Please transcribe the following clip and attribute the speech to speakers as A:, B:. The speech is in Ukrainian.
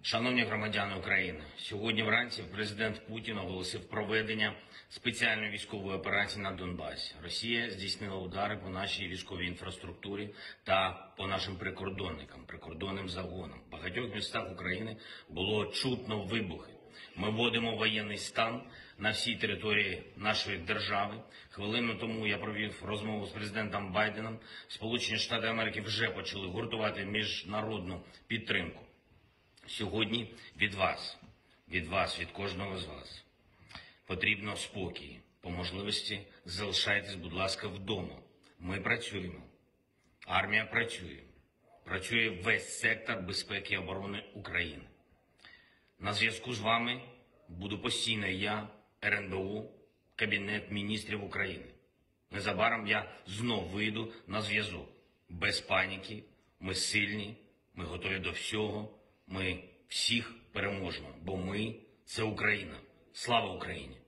A: Шановні громадяни України, сьогодні вранці президент Путін оголосив проведення спеціальної військової операції на Донбасі. Росія здійснила удари по нашій військовій інфраструктурі та по нашим прикордонникам, прикордонним загонам. В багатьох містах України було чутно вибухи. Ми вводимо воєнний стан на всій території нашої держави. Хвилину тому я провів розмову з президентом Байденом. Сполучені Штати Америки вже почали гуртувати міжнародну підтримку. Сьогодні від вас, від кожного з вас потрібно спокій. По можливості залишайтесь, будь ласка, вдома. Ми працюємо. Армія працює. Працює весь сектор безпеки і оборони України. На зв'язку з вами буду постійно я, РНБО, Кабінет міністрів України. Незабаром я знов вийду на зв'язок. Без паніки, ми сильні, ми готові до всього, ми всіх переможемо, бо ми – це Україна. Слава Україні!